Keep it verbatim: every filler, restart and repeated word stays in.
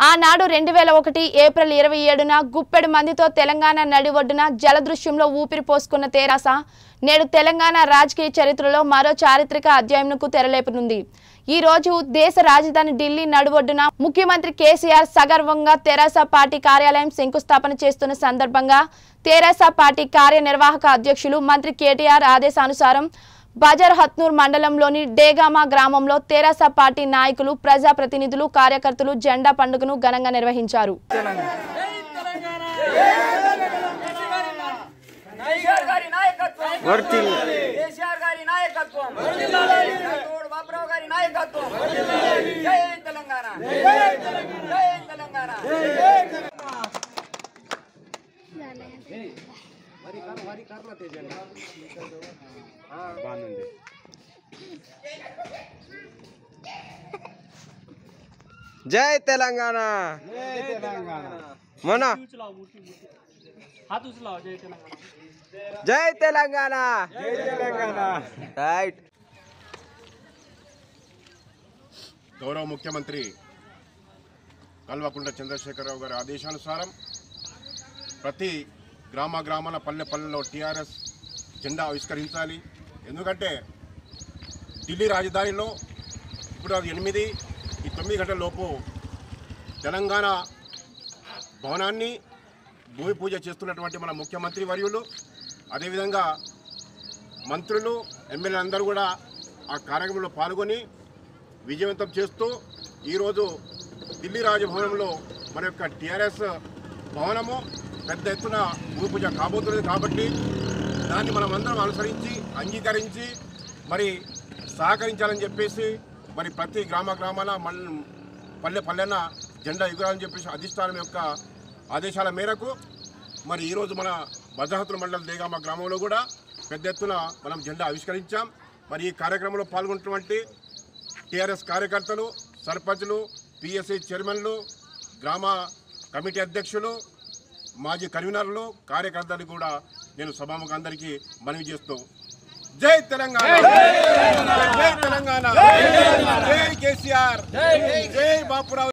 ఆనాడు రెండు వేల ఒకటి ఏప్రిల్ ఇరవై ఏడున గుప్పెడు మందితో తెలంగాణ నడి ఒడ్డున జలదృశ్యంలో ఊపిరి పోసుకున్న తెరాస నేడు తెలంగాణ రాజకీయ చరిత్రలో మరో చారిత్రక అధ్యాయంకు తెరలేపనుంది। ఈ రోజు దేశ రాజధాని ఢిల్లీ నడువొడ్డున ముఖ్యమంత్రి కేసీఆర్ సగర్వంగా తెరాస పార్టీ కార్యాలయం శంకుస్థాపన చేస్తున్న సందర్భంగా తెరాస పార్టీ కార్యనిర్వాహక అధ్యక్షులు మంత్రి కేటీఆర్ ఆదేశానుసారం బజార్ హత్నూర్ మండలంలోని డేగామా గ్రామంలో తెరాస పార్టీ నాయకులు ప్రజాప్రతినిధులు కార్యకర్తలు జెండా పండుగను ఘనంగా నిర్వహించారు। जय तेलंगाना मना जय तेलंगाना राइट। गौरव मुख्यमंत्री कल्वकुंट्ला चंद्रशेखर गारी आदेशानुसार प्रति ग्राम ग्रामाల పల్లె పల్లెలో టీఆర్ఎస్ జెండా ఆవిష్కరించాలి। ఎందుకంటే ఢిల్లీ రాజధానిలో ఇప్పుడు అది ఎనిమిది ఈ తొమ్మిది గంటల లోపు తెలంగాణ భవనాన్ని భూమి పూజ చేస్తున్నటువంటి మన ముఖ్యమంత్రి వర్యులు అదేవిధంగా మంత్రులు ఎమ్మెల్యేలు అందరూ కూడా ఆ కార్యక్రమంలో పాల్గొని విజయవంతం చేస్తూ ఈరోజు ఢిల్లీ రాజభవనంలో మన యొక్క టీఆర్ఎస్ భవనము పెద్ద ఎత్తున భూమి పూజ కాబోతున్నది। కాబట్టి దాన్ని మనం అందరం అనుసరించి అంగీకరించి మరి సహకరించాలని చెప్పేసి మరి ప్రతి గ్రామ గ్రామాల పల్లె పల్లెన జెండా ఎగురాలని చెప్పేసి అధిష్టానం యొక్క ఆదేశాల మేరకు మరి ఈరోజు మన బజాహతుల మండలం దేగామ గ్రామంలో కూడా పెద్ద ఎత్తున మనం జెండా ఆవిష్కరించాం। మరి ఈ కార్యక్రమంలో పాల్గొన్నటువంటి టీఆర్ఎస్ కార్యకర్తలు, సర్పంచులు, పిఎస్సి చైర్మన్లు, గ్రామ కమిటీ అధ్యక్షులు, మాజీ కన్వీనర్లు, కార్యకర్తలు కూడా నేను సభాముఖంగా అందరికీ మనవి చేస్తూ జై తెలంగాణ, జై తెలంగాణ, జై కేసీఆర్, జై బాపురావు।